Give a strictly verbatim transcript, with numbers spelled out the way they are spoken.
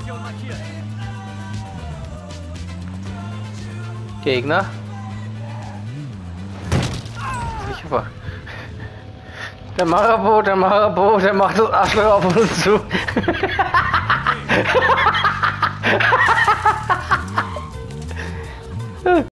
Gegner. Ich war. Der Marabo, der Marabo, der macht das Arschloch auf uns zu.